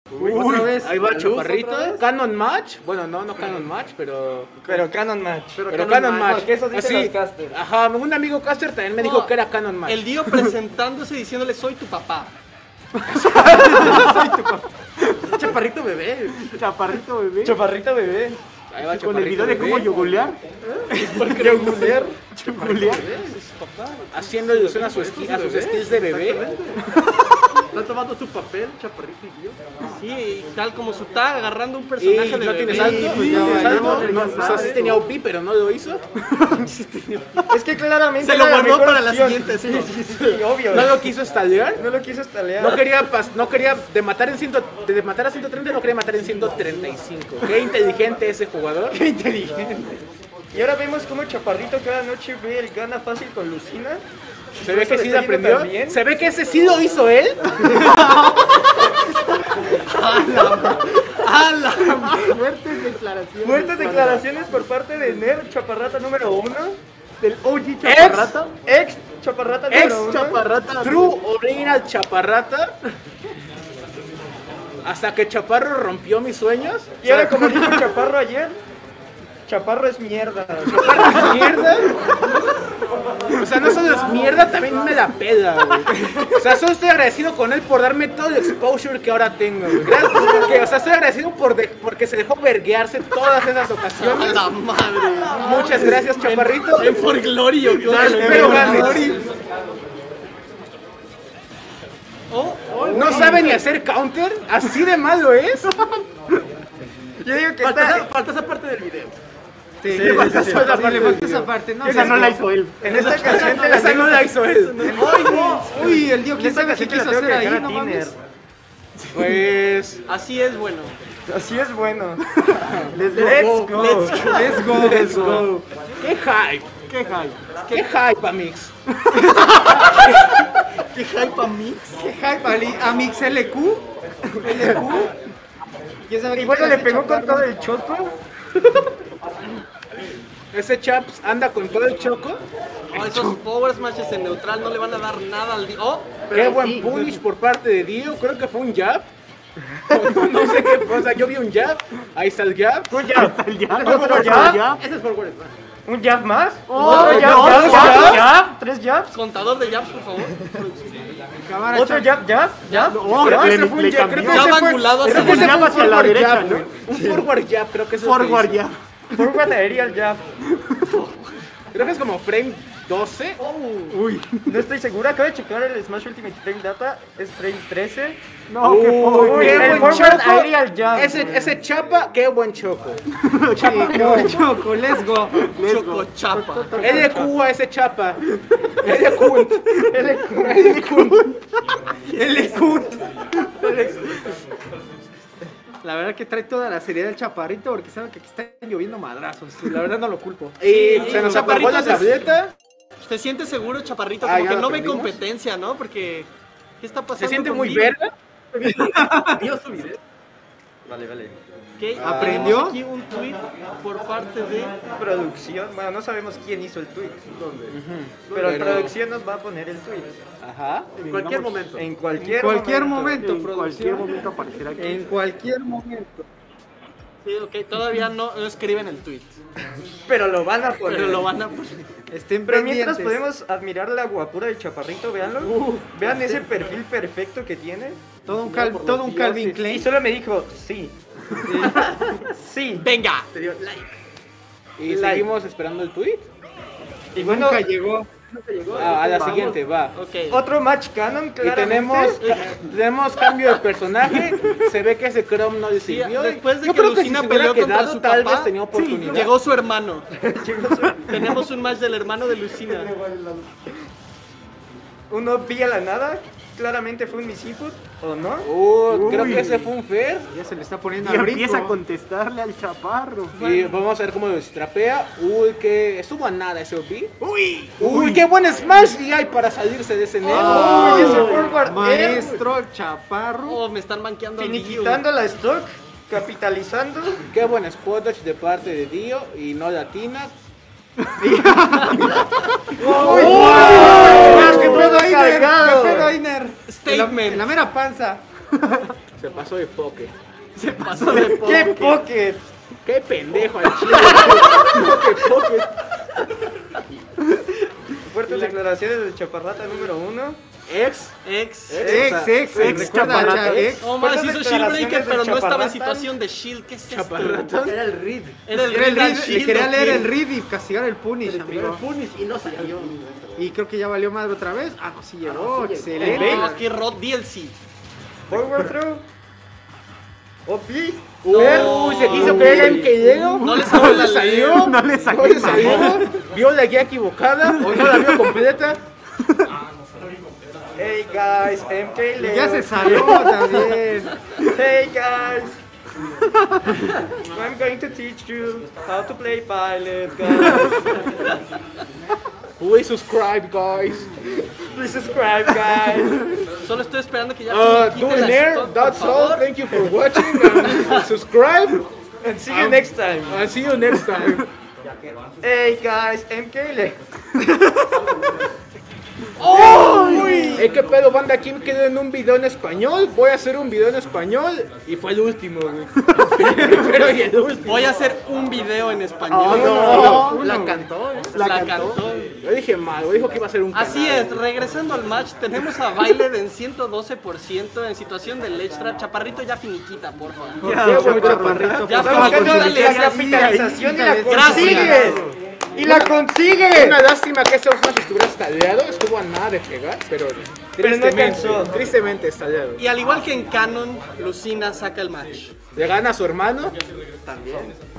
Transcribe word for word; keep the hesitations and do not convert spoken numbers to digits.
Uy, otra vez. Ahí va Luz, Chaparrito. otra vez. Canon Match. Bueno, no, no Canon Match, pero. Pero Canon Match. Pero, Canon Canon Match, Match. porque eso dicen Así. los casters. Ajá, un amigo caster también me No, dijo que era Canon Match. El Dio presentándose diciéndole soy tu papá. Chaparrito bebé. Chaparrito bebé. Chaparrito bebé. Ahí va Con el video de Chaparrito cómo bebé, yogulear. Yogulear. Yogulear. haciendo ilusión a, su esqui- a sus skills de bebé. Está tomando su papel, Chaparrito y yo. Sí, tal como su tag agarrando un Y personaje de no tiene bebé. salto, Sí, no tiene ya, salto. ya, No, ya o sea, sabe. sí tenía O P, pero no lo hizo. Es que claramente Se lo era la guardó mejor para la opción. siguiente Sí, stop. sí, sí, sí, obvio. No lo quiso estalear. No lo quiso estalear. No quería, pas- no quería de matar en ciento, de matar a ciento treinta, no quería matar en ciento treinta y cinco. Qué inteligente ese jugador. Qué inteligente. Y ahora vemos cómo Chaparrito cada noche ve el gana fácil con Lucina. Se ve que Eso sí le lo está yendo aprendió. también. Se ve que ese sí lo hizo él. ¡Hala! Fuertes declaraciones. Fuertes declaraciones por parte de Ner, Chaparrata número uno. Del O G Ex, Chaparrata. Ex Chaparrata ex número uno. Chaparrata. True original Chaparrata. Hasta que Chaparro rompió mis sueños. Y ahora como dijo Chaparro ayer, Chaparro es mierda. Chaparro es mierda. O sea, no solo es mierda, también me la pela, güey. O sea, solo estoy agradecido con él por darme todo el exposure que ahora tengo, güey. Gracias, porque, o sea, estoy agradecido por de- porque se dejó verguearse todas esas ¡A ocasiones. la madre! Muchas gracias, Chaparrito. En For Glory, ¿o qué onda? Espero ganes. Oh, No sabe ni hacer counter, así de malo es. Yo digo que Falta, está... esa, falta esa parte del video. Sí, le falta sí, esa sí, parte le del falta video. esa parte. No, Esa no la hizo él. En esta ocasión te la Esa no la hizo él. Uy, el Dio, En ¿quién esta sabe qué ocasión te la quiso tengo que hacer dejar ahí? a No ti, mames. Ner. Pues. así es bueno. Así es bueno. Let's Let's go. go. Let's go. Let's go. Qué hype. Qué hype. Qué hype, Amix. ¿Qué hype a mí? Qué hype. Ali- Amix L Q. L Q. ¿Quién sabe Y qué bueno, quiere le hacer pegó con Chaparro? todo el choco. Ese Chaps anda con todo el choco. Oh, esos power smashes en neutral no le van a dar nada al Dio. Oh, Qué buen punish por parte de Dio. Creo que fue un jab. No sé qué fue. O sea, yo vi un jab. Ahí está el jab. Un jab. Ya, Otro otro jab. ya. Ese es Forward Smash. Un jab más. Oh, Otro jab, no, jab, dos jab, jabs. jab. Tres jabs. contador de jabs, por favor. Cámara, Otro Chap- jab, jab, jab. Oh, Creo que le- ese fue un le jab. cambió. Creo que Jab ese fue- angulado creo hacia que ese la fue un hacia la forward derecha, jab, ¿no? ¿no? Un forward jab, creo que es lo que Forward hizo. ya. Forward aerial jab. Creo que es como frame doce. Uy. No estoy segura. Acabo de checar el Smash Ultimate Frame Data. Es frame trece. No, qué Uy, pobre. qué el buen forward choco. aerial jab. Ese, ese chapa, qué buen choco. Sí, qué buen choco. Let's go. Let's Choco go. chapa. L Q a ese chapa. L Q. L Q. El Q. La verdad que trae toda la seriedad del Chaparrito porque sabe que aquí está lloviendo madrazos. La verdad no lo culpo. Y se nos apagó la Chaparrito se- tableta. ¿Te sientes seguro, Chaparrito? Ah, Como ya que lo no ve aprendimos. competencia, ¿no? Porque, ¿qué está pasando? Se siente muy contigo? verga. Vio su video. Vale, vale. Ok, ¿Aprendió? tenemos aquí un tweet por parte de... Producción. Bueno, no sabemos quién hizo el tweet. Pero, Pero- producción nos va a poner el tweet. Ajá. En cualquier momento. En cualquier, En cualquier momento, En producción. cualquier momento aparecerá aquí. En cualquier momento. Sí, ok, todavía no, no escriben el tweet. Pero lo van a poner. Pero lo van a poner. Estén Pero mientras pendientes. podemos admirar la guapura del Chaparrito, véanlo. Vean ese perfil perfecto que tiene. Todo un, cal- todo un Calvin Y Klein. solo me dijo, sí. Sí. ¡Venga! Te dio like. Y Like. seguimos esperando el tweet. Y bueno, Nunca llegó. Ah, a la Vamos. siguiente, va. Ok. otro match canon, Y claramente. tenemos, ca- tenemos cambio de personaje. Se ve que ese Chrome no le Sí, sirvió. después de Yo que creo que si Lucina se hubiera peleó contra quedado, su tal papá, vez tenía oportunidad. Llegó su hermano. Llegó su- Tenemos un match del hermano de Lucina. Uno vi a la nada. Claramente fue un misinput, ¿o no? Uh, creo Uy. que ese fue un fair. Ya se le está poniendo Y al empieza a brinco. contestarle al chaparro. Y vamos a ver cómo lo destrapea. Uy, que estuvo a nada ese O P. Uy. Uy, qué buen smash y hay para salirse de ese negro. Uy, ese forward air. Maestro Chaparro. Oh, me están manqueando al Dio. Finiquitando la stock, capitalizando. Qué buen spot dodge de parte de Dio y no latina. ¡Uy! ¡Qué pedo, Ainer! cargado! ¡Qué pedo, Ainer! En la, Statement. en la mera panza. Se pasó de poke. Se pasó de poco. ¡Qué pocket! Qué pendejo al chile. No, qué poke. Fuertes declaraciones del chaparrata número uno. Ex. Ex. Ex, ex, ex, recuerda, Chaparrata, ex. No más, Fuertes hizo Shieldbreaker, declaraciones pero del no estaba en Chaparrata. situación de Shield. ¿Qué es esto? Chaparratón. Era el Reed. Era el Era el Reed read, le Shield. quería ¿o leer qué? el read y castigar el punish, El amigo. Punish y no salió. Y creo que ya valió madre otra vez. Ah, no, sí llegó, Ah, sí llegó. excelente. No, qué rot D L C. Forward throw. O P. Uy, se quiso creer en que llegó. No le salió la salió. No le salió, No le salió. Vio la guía equivocada o no la vio completa. Hey guys, M K Leo. Ya se salió también. Hey guys. I'm going to teach you how to play pilot, guys. Please subscribe, guys. Please subscribe, guys. Solo estoy esperando que ya Uh, quite do la it there. stop, por That's all. favor. Thank you for watching. And subscribe. And see you next time. I'll see you next time. Hey guys, M K Leo. Eh, ¿qué pedo, banda? Aquí me quedé en un video en español. Voy a hacer un video en español. Y fue el último, güey. Pero y el último. Voy a hacer un video en español. No, no, La cantó, ¿eh? La, cantó. Yo dije mal, güey. Dijo que iba a ser un Así canal. es, regresando al match, tenemos a Bailed en ciento doce por ciento en situación de ledge trap. Chaparrito ya finiquita, por favor. Ya, Qué chaparrito, bonito, chaparrito. Ya Estamos fue, buscando dale, la dale. capitalización y la Gracias. consigues. Y la consigues. Una lástima que ese Osman estuviera estallado. Estuvo a nada de pegar, pero Pero no tristemente, alcanzó. tristemente estallado. Y al igual que en Canon, Lucina saca el match. Le gana a su hermano. También.